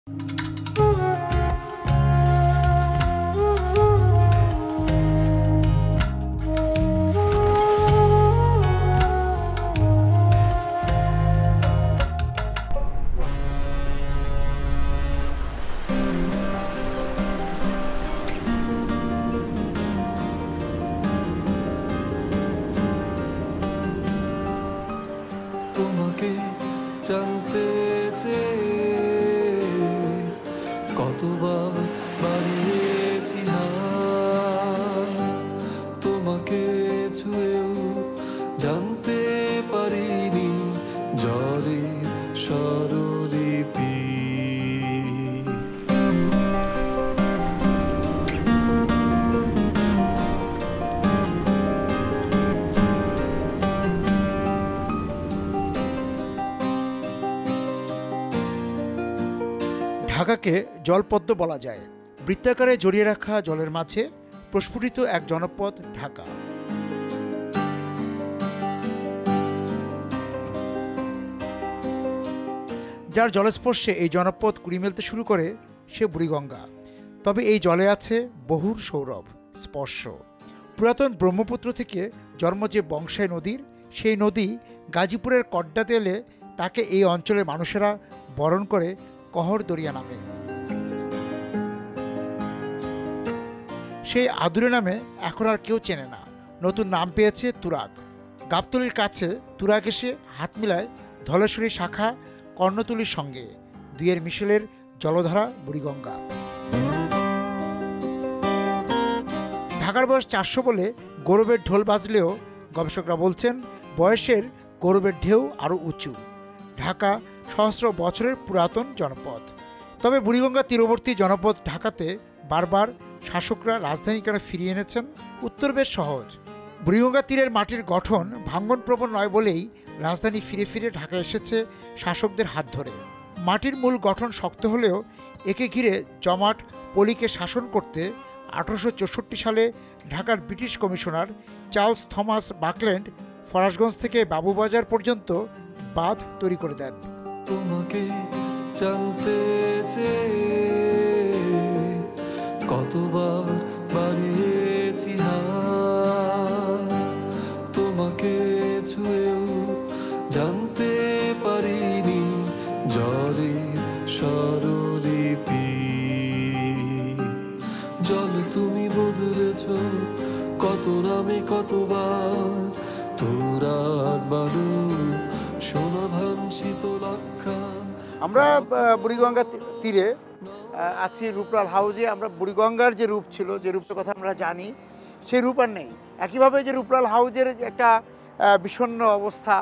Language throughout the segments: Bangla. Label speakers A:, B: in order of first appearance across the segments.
A: তোমাকে জানতে চেয়ে কতবার বাড়িয়েছি হাত, তোমাকে ছুঁয়েও জানতে পারিনি জলে স্বরলিপি।
B: ঢাকাকে জলপদ্ম বলা যায়। বৃত্তাকারে জড়িয়ে রাখা জলের মাঝে প্রস্ফুটিত এক জনপদ ঢাকা। যার জলস্পর্শে এই জনপদ কুড়ি মেলতে শুরু করে সে বুড়িগঙ্গা। তবে এই জলে আছে বহুর সৌরভ স্পর্শ। পুরাতন ব্রহ্মপুত্র থেকে জন্ম যে বংশাই নদীর, সেই নদী গাজীপুরের কড্ডাতে এলে তাকে এই অঞ্চলের মানুষেরা বরণ করে কহর দরিয়া নামে। সেই আদুরে নামে এখন আর কেউ চেনে না, নতুন নাম পেয়েছে তুরাগ। গাবতলীর কাছে তুরাগ এসে হাত মিলায় ধলেশ্বরী শাখা কর্ণতলীর সঙ্গে, দুইয়ের মিশেলের জলধারা বুড়িগঙ্গা। ঢাকার বয়স 400 বলে গৌরবের ঢোল বাজলেও গবেষকরা বলছেন বয়সের গৌরবের ঢেউ আরও উঁচু। ঢাকা সহস্র বছরের পুরাতন জনপদ। তবে বুড়িগঙ্গা তীরবর্তী জনপদ ঢাকাতে বারবার শাসকরা রাজধানী কেন ফিরিয়ে এনেছেন? উত্তর বেশ সহজ। বুড়িগঙ্গা তীরের মাটির গঠন ভাঙ্গনপ্রবণ নয় বলেই রাজধানী ফিরে ফিরে ঢাকা এসেছে শাসকদের হাত ধরে। মাটির মূল গঠন শক্ত হলেও একে ঘিরে জমাট পলিকে শাসন করতে 1864 সালে ঢাকার British commissioner Charles Thomas Buckland Farashganj থেকে বাবুবাজার পর্যন্ত বাঁধ তৈরি করে দেন।
A: তোমাকে জানতে চেয়ে কতবার বাড়িয়েছি হাত, তোমাকে ছুঁয়েও জানতে পারিনি জলে স্বরলিপি। জল তুমি বদলেছ কত নামে কতবার, তোরার বানু সোনাভান শীতলাক্ষা।
B: আমরা বুড়িগঙ্গা তীরে আছি রূপলাল হাউজে। আমরা বুড়িগঙ্গার যে রূপ ছিল, যে রূপের কথা আমরা জানি, সেই রূপ আর নেই। একইভাবে যে রূপলাল হাউজের একটা বিষণ্ণ অবস্থা,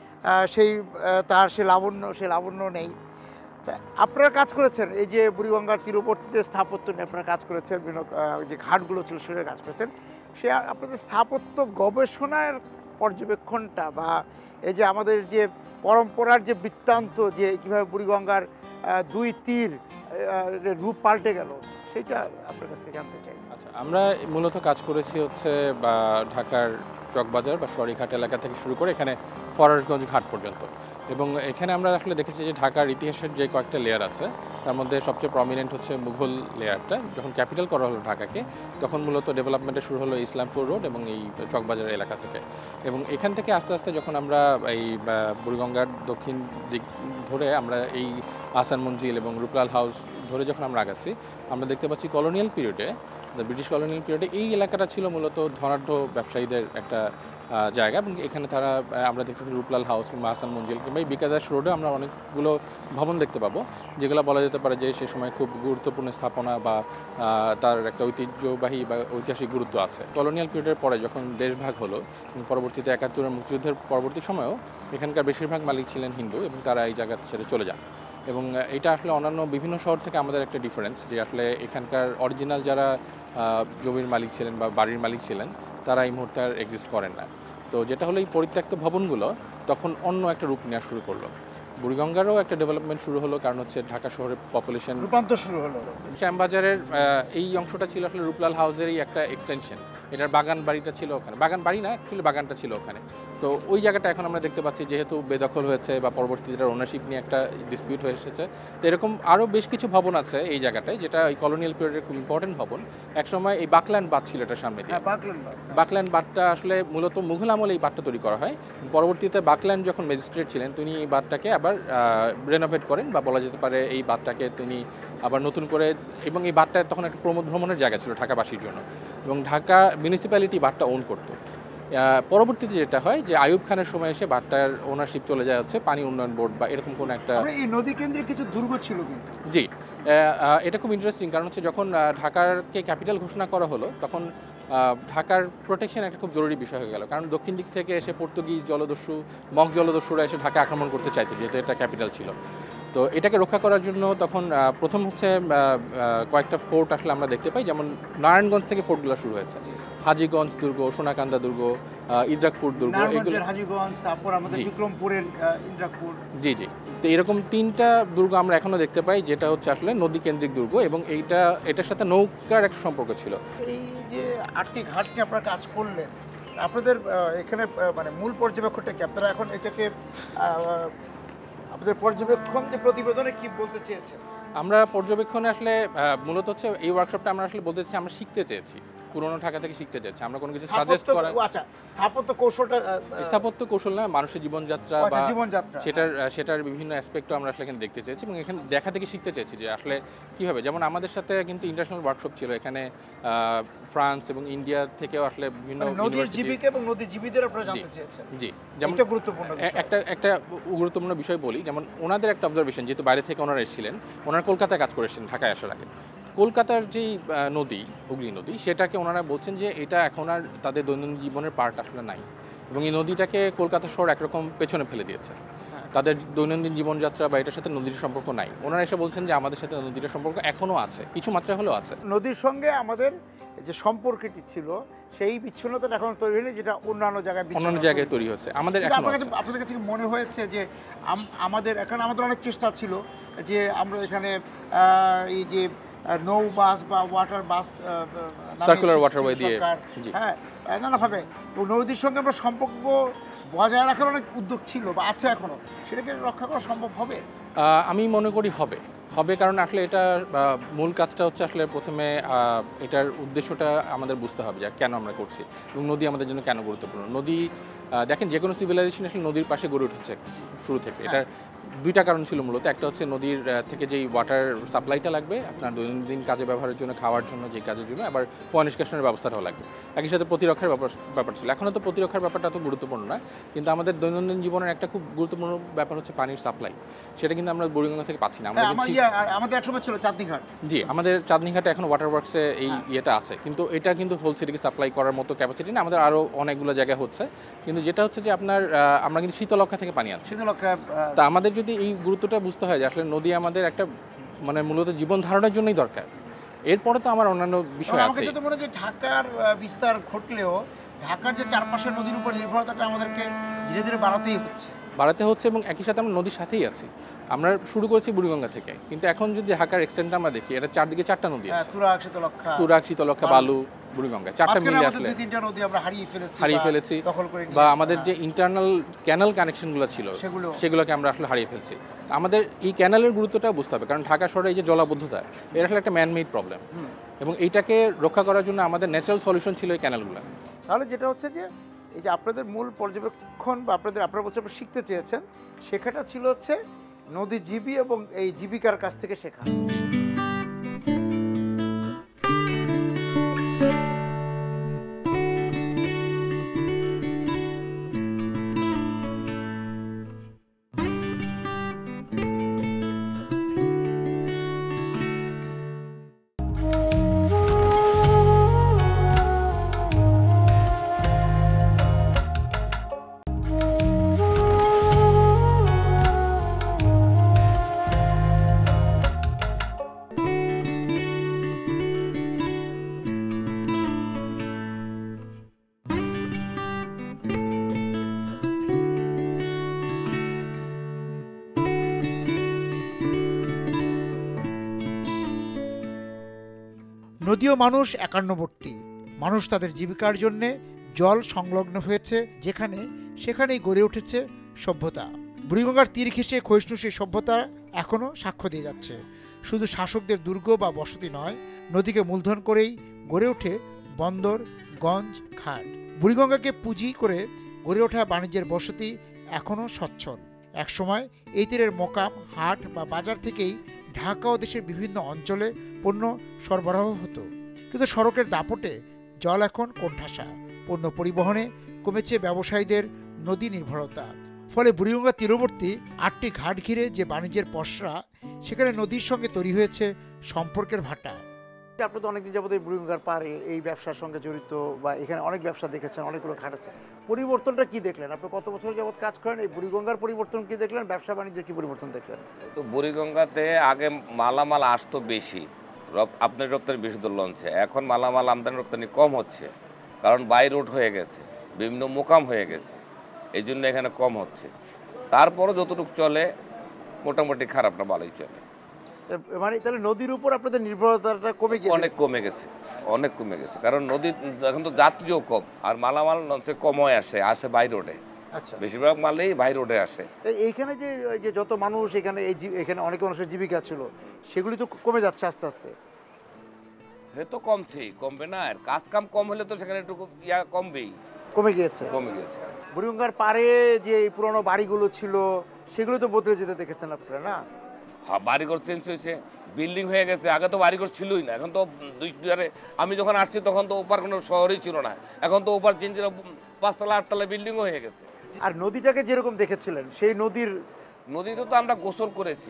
B: তার সে লাবণ্য নেই। আপনারা কাজ করেছেন এই যে বুড়িগঙ্গার তীরবর্তীতে স্থাপত্য নিয়ে আপনারা কাজ করেছেন, বিভিন্ন যে ঘাটগুলো ছিল সেটা কাজ করেছেন। সে আপনাদের স্থাপত্য গবেষণার পর্যবেক্ষণটা বা এই যে আমাদের যে পরম্পরার যে বৃত্তান্ত, যে কীভাবে বুড়িগঙ্গার দুই তীর রূপ পাল্টে গেল, সেটা আপনার কাছ থেকে জানতে চাই।
C: আচ্ছা, আমরা মূলত কাজ করেছি হচ্ছে বা ঢাকার চকবাজার বা সরিঘাট এলাকা থেকে শুরু করে এখানে ফরাসগঞ্জ ঘাট পর্যন্ত। এবং এখানে আমরা আসলে দেখেছি যে ঢাকার ইতিহাসের যে কয়েকটা লেয়ার আছে তার মধ্যে সবচেয়ে প্রমিনেন্ট হচ্ছে মুঘল লেয়ারটা। যখন ক্যাপিটাল করা হলো ঢাকাকে, তখন মূলত ডেভেলপমেন্টে শুরু হলো ইসলামপুর রোড এবং এই চকবাজার এলাকা থেকে। এবং এখান থেকে আস্তে আস্তে যখন আমরা এই বুড়িগঙ্গার দক্ষিণ দিক ধরে আমরা এই আহসান মঞ্জিল এবং রূপলাল হাউস ধরে যখন আমরা আগাচ্ছি, আমরা দেখতে পাচ্ছি কলোনিয়াল পিরিয়ডে, ব্রিটিশ কলোনিয়াল পিরিয়ডে এই এলাকাটা ছিল মূলত ধনাঢ্য ব্যবসায়ীদের একটা জায়গা। এবং এখানে তারা আমরা দেখতে পাচ্ছি রূপলাল হাউস কিংবা আহসান মঞ্জিল কিংবা এই বিকাশ রোডে আমরা অনেকগুলো ভবন দেখতে পাবো, যেগুলো বলা যেতে পারে যে সে সময় খুব গুরুত্বপূর্ণ স্থাপনা বা তার একটা ঐতিহ্যবাহী বা ঐতিহাসিক গুরুত্ব আছে। কলোনিয়াল পিরিয়ডের পরে যখন দেশ ভাগ হলো এবং পরবর্তীতে ৭১-এর মুক্তিযুদ্ধের পরবর্তী সময়েও এখানকার বেশিরভাগ মালিক ছিলেন হিন্দু এবং তারা এই জায়গা ছেড়ে চলে যান। এবং এটা আসলে অন্যান্য বিভিন্ন শহর থেকে আমাদের একটা ডিফারেন্স, যে আসলে এখানকার অরিজিনাল যারা জমির মালিক ছিলেন বা বাড়ির মালিক ছিলেন তারা এই মুহূর্তে আর এক্সিস্ট করেন না। তো যেটা হলো এই পরিত্যক্ত ভবনগুলো তখন অন্য একটা রূপ নেওয়া শুরু করলো। বুড়িগঙ্গারও একটা ডেভেলপমেন্ট শুরু হলো, কারণ হচ্ছে ঢাকা শহরের পপুলেশন
B: রূপান্তর শুরু হলো।
C: শ্যামবাজারের এই অংশটা ছিল আসলে রূপলাল হাউসেরই একটা এক্সটেনশন। এটার বাগান বাড়িটা ছিল ওখানে, বাগান বাড়ি না অ্যাকচুয়ালি বাগানটা ছিল ওখানে। তো ওই জায়গাটা এখন আমরা দেখতে পাচ্ছি যেহেতু বেদখল হয়েছে বা পরবর্তীতে ওনারশিপ নিয়ে একটা ডিসপিউট হয়ে এসেছে, তো এরকম আরও বেশ কিছু ভবন আছে এই জায়গাটায়, যেটা এই কলোনিয়াল পিরিয়ডের খুব ইম্পর্টেন্ট ভবন। একসময় এই বাকল্যান্ড বাঁধ ছিল এটার সামনে দিয়ে। বাকল্যান্ড বাঁধটা আসলে মূলত মুঘল আমলে এই বাঁধটা তৈরি করা হয়। পরবর্তীতে বাকল্যান্ড যখন ম্যাজিস্ট্রেট ছিলেন তিনি এই বাঁধটাকে আবার রেনোভেট করেন, বা বলা যেতে পারে এই বাঁধটাকে তিনি আবার নতুন করে, এবং এই বাঁধটা তখন একটা প্রমোদ ভ্রমণের জায়গা ছিল ঢাকাবাসীর জন্য, এবং ঢাকা মিউনিসিপ্যালিটি বাঁধটা ওন করতো। পরবর্তীতে যেটা হয় যে আইয়ুব খানের সময় এসে বাঁধটার ওনারশিপ চলে যায় হচ্ছে পানি উন্নয়ন বোর্ড বা এরকম কোনো একটা।
B: এই নদী কেন্দ্রে কিছু দুর্গ ছিল কিন্তু।
C: জি, এটা খুব ইন্টারেস্টিং, কারণ হচ্ছে যখন ঢাকারকে ক্যাপিটাল ঘোষণা করা হলো তখন ঢাকার প্রোটেকশন একটা খুব জরুরি বিষয় হয়ে গেল, কারণ দক্ষিণ দিক থেকে এসে পর্তুগিজ জলদস্যু, মগ জলদস্যুরা এসে ঢাকা আক্রমণ করতে চাইতো, যেহেতু এটা ক্যাপিটাল ছিল। তো এটাকে রক্ষা করার জন্য তখন প্রথম হচ্ছে কয়েকটা ফোর্ট আসলে আমরা দেখতে পাই, যেমন নারায়ণগঞ্জ থেকে ফোর্টগুলো শুরু হয়েছে, হাজীগঞ্জ দুর্গ, সোনাকান্দা দুর্গ, ইদ্রাকপুর দুর্গ, এগুলো
B: হাজীগঞ্জ, তারপর আমাদের বিক্রমপুরের ইদ্রাকপুর।
C: জি জি, তো এরকম 3টা দুর্গ আমরা এখনো দেখতে পাই, যেটা হচ্ছে আসলে নদী কেন্দ্রিক দুর্গ, এবং এটার সাথে নৌকার একটা সম্পর্ক ছিল।
B: এই যে 8টি ঘাট নিয়ে আপনারা কাজ করলেন, আপনাদের এখানে মানে মূল পর্যবেক্ষণটা কি? আপনারা এখন এটাকে আপনাদের পর্যবেক্ষণ যে প্রতিবেদনে কি বলতে চেয়েছেন?
C: আমরা পর্যবেক্ষণে আসলে মূলত হচ্ছে এই ওয়ার্কশপটা আমরা আসলে বলতে চাচ্ছি, আমরা শিখতে চেয়েছি, পুরোনো ঢাকা থেকে শিখতে চাচ্ছি। আমরা কোনো কিছু সাজেস্ট করা,
B: আচ্ছা, স্থাপত্য কৌশলটা,
C: স্থাপত্য কৌশল না, মানুষের জীবনযাত্রা বা
B: জীবনযাত্রা,
C: সেটার বিভিন্ন অ্যাসপেক্টও আমরা আসলে এখানে দেখতে চেয়েছি, এবং এখানে দেখা থেকে শিখতে চেয়েছি যে আসলে কীভাবে, যেমন আমাদের সাথে কিন্তু ইন্টারন্যাশনাল ওয়ার্কশপ ছিল এখানে, ফ্রান্স এবং ইন্ডিয়া থেকেও আসলে বিভিন্ন
B: নদীর জীবিকা এবং নদীজীবীদের আপনারা জানতে চেয়েছেন।
C: জি, যেমন
B: গুরুত্বপূর্ণ
C: একটা গুরুত্বপূর্ণ বিষয় বলি, যেমন ওনাদের একটা অবজারভেশন, যেহেতু বাইরে থেকে ওনারা এসেছিলেন, ওনারা কলকাতায় কাজ করেছেন ঢাকায় আসার আগে। কলকাতার যেই নদী, হুগলি নদী, সেটাকে ওনারা বলছেন যে এটা এখন আর তাদের দৈনন্দিন জীবনের পার্ট আসলে নাই, এবং এই নদীটাকে কলকাতা শহর একরকম পেছনে ফেলে দিয়েছে। তাদের দৈনন্দিন জীবনযাত্রা বা এটার সাথে নদীর সম্পর্ক নাই। ওনারা এসে বলছেন যে আমাদের সাথে নদীর সম্পর্ক এখনও আছে, কিছু মাত্রায় হলেও আছে।
B: নদীর সঙ্গে আমাদের যে সম্পর্কটি ছিল সেই বিচ্ছিন্নতা এখন তৈরি হয়নি, যেটা অন্যান্য জায়গায়
C: তৈরি হচ্ছে। আমাদের
B: আপনাদের কাছে মনে হয়েছে যে আমাদের অনেক চেষ্টা ছিল যে আমরা এখানে এই যে নৌ বাস বা ওয়াটার বাস,
C: সার্কুলার ওয়াটারওয়ে দিয়ে,
B: হ্যাঁ, নানাভাবে নদীর সঙ্গে আমরা সম্পর্ক বজায় রাখার অনেক উদ্যোগ ছিল বা আছে এখনো, সেটাকে রক্ষা করা সম্ভব হবে?
C: আমি মনে করি হবে, কারণ আসলে এটা মূল কাজটা হচ্ছে আসলে প্রথমে এটার উদ্দেশ্যটা আমাদের বুঝতে হবে যে কেন আমরা করছি, এবং নদী আমাদের জন্য কেন গুরুত্বপূর্ণ। নদী, দেখেন, যে কোনো সিভিলাইজেশন আসলে নদীর পাশে গড়ে উঠেছে শুরু থেকে। এটার 2টা কারণ ছিল মূলত। একটা হচ্ছে নদীর থেকে যেই ওয়াটার সাপ্লাইটা লাগবে আপনার দৈনন্দিন কাজে ব্যবহারের জন্য, খাওয়ার জন্য, যে কাজের জন্য, আবার কুয়া নিষ্কাশনের ব্যবস্থাটাও লাগবে। একই সাথে প্রতিরক্ষার ব্যাপার ছিল। এখনও তো প্রতিরক্ষার ব্যাপারটা তো গুরুত্বপূর্ণ না, কিন্তু আমাদের দৈনন্দিন জীবনের একটা খুব গুরুত্বপূর্ণ ব্যাপার হচ্ছে পানির সাপ্লাই। সেটা কিন্তু আমরা বুড়িগঙ্গা থেকে পাচ্ছি না।
B: আমাদের একসময় ছিল চাঁদনীঘাট।
C: জি, আমাদের চাঁদনীঘাটে এখন ওয়াটার ওয়ার্কসে এই ইয়েটা আছে, কিন্তু এটা কিন্তু হোল সিটিকে সাপ্লাই করার মতো ক্যাপাসিটি না। আমাদের আরও অনেকগুলো জায়গায় হচ্ছে, কিন্তু যেটা হচ্ছে যে আপনার আমরা কিন্তু শীতলক্ষা থেকে পানি আনছি। তা আমাদের যদি এই গুরুত্বটা বুঝতে হয় যে আসলে নদী আমাদের একটা মানে মূলত জীবন ধারণের জন্যই দরকার, এরপরে তো আমার অন্যান্য বিষয় আছে।
B: আমার কাছে তো মনে হয় যে ঢাকার বিস্তার ঘটলেও ঢাকার যে চারপাশের নদীর উপর নির্ভরতাটা আমাদেরকে ধীরে ধীরে বাড়াতে হচ্ছে, এবং একই সাথে আমরা নদীর সাথেই আছি। আমরা শুরু করেছি বুড়িগঙ্গা থেকে, কিন্তু এখন যদি ঢাকার এক্সটেন্টটা আমরা দেখি, এটা চারদিকে 4টা নদী আছে, তুরাগ, শীতলক্ষা, বালু, বুড়িগঙ্গা, 4টা মিলে আসলে হারিয়ে ফেলেছি, বা আমাদের যে ইন্টারনাল ক্যানাল কানেকশনগুলো ছিল সেগুলোকে আমরা আসলে হারিয়ে ফেলছি। আমাদের এই ক্যানালের গুরুত্বটা বুঝতে হবে, কারণ ঢাকা শহরে এই যে জলাবদ্ধতা, এটা আসলে একটা ম্যানমেড প্রবলেম, এবং এইটাকে রক্ষা করার জন্য আমাদের ন্যাচারাল সলিউশন ছিল এই ক্যানালগুলো। তাহলে যেটা হচ্ছে যে এই যে আপনাদের মূল পর্যবেক্ষণ বা আপনারা বলছেন শিখতে চেয়েছেন, শেখাটা ছিল হচ্ছে নদীজীবী এবং এই জীবিকার কাছ থেকে শেখা। নদীও মানুষ একান্নবর্তী, মানুষ তাদের জীবিকার জন্যে জল সংলগ্ন হয়েছে যেখানে সেখানেই গড়ে উঠেছে সভ্যতা। বুড়িগঙ্গার তীর ঘেঁষে ক্ষয়িষ্ণু সেই সভ্যতা এখনও সাক্ষ্য দিয়ে যাচ্ছে। শুধু শাসকদের দুর্গ বা বসতি নয়, নদীকে মূলধন করেই গড়ে ওঠে বন্দর, গঞ্জ, ঘাট। বুড়িগঙ্গাকে পুঁজি করে গড়ে ওঠা বাণিজ্যের বসতি এখনও সচ্ছল। একসময় এই তীরের মোকাম, হাট বা বাজার থেকেই ঢাকা ও দেশের বিভিন্ন অঞ্চলে পণ্য সরবরাহ হতো। কিন্তু সড়কের দাপটে জল এখন কোণঠাসা। পণ্য পরিবহনে কমেছে ব্যবসায়ীদের নদী নির্ভরতা। ফলে বুড়িগঙ্গা তীরবর্তী 8টি ঘাট ঘিরে যে বাণিজ্যের পসরা, সেখানে নদীর সঙ্গে তৈরি হয়েছে সম্পর্কের ভাটা।
D: আপনি তো অনেকদিন যাবত এই বুড়িগঙ্গার পাড়ে এই ব্যবসার সঙ্গে জড়িত, বা এখানে অনেক ব্যবসা দেখেছেন, অনেকগুলো ঘাট আছে। পরিবর্তনটা কি দেখলেন? আপনি কত বছর যাবত কাজ করেন, এই বুড়িগঙ্গার পরিবর্তন কি দেখলেন, ব্যবসা বাণিজ্যের কি পরিবর্তন দেখলেন?
E: তো বুড়িগঙ্গাতে আগে মালামাল আসতো বেশি, আপনার রপ্তানি বেশি তো লঞ্চে। এখন মালামাল আমদানি রপ্তানি কম হচ্ছে, কারণ বাই রোড হয়ে গেছে, বিভিন্ন মোকাম হয়ে গেছে, এই জন্য এখানে কম হচ্ছে। তারপরও যতটুকু চলে মোটামুটি খারাপ না, ভালোই চলে।
D: মানে তাহলে নদীর উপর আপনাদের নির্ভরতাটা কমে গেছে?
E: অনেক কমে গেছে, অনেক কমে গেছে, কারণ নদী এখন তো যাত্রীও কম, আর মালামাল লঞ্চে কম হয়ে আসে বাই রোডে।
D: আচ্ছা,
E: বেশিরভাগ মালেই বাই রোডে আসে।
D: এইখানে যে যত মানুষ এখানে এখানে অনেক মানুষের জীবিকা ছিল, সেগুলি তো কমে যাচ্ছে আস্তে আস্তে।
E: হ্যাঁ, তো কমছেই, কমবে না? আর কাজ কাম কম হলে তো সেখানে একটু কমবেই।
D: কমে গিয়েছে,
E: কমে গেছে।
D: বুড়িগঙ্গার পাড়ে যে এই পুরনো বাড়িগুলো ছিল, সেগুলো তো বদলে যেতে দেখেছেন আপনারা, না?
E: হ্যাঁ, বাড়িঘর চেঞ্জ হয়েছে, বিল্ডিং হয়ে গেছে। আগে তো বাড়িঘর ছিলই না, এখন তো আমি যখন আসছি তখন তো ওপার কোনো শহরই ছিল না, এখন তো ওপার চেঞ্জ, 5তলা 8তলা বিল্ডিংও হয়ে গেছে।
D: আর নদীটাকে যেরকম দেখেছিলেন, সেই
E: নদীতে তো আমরা গোসল করেছি,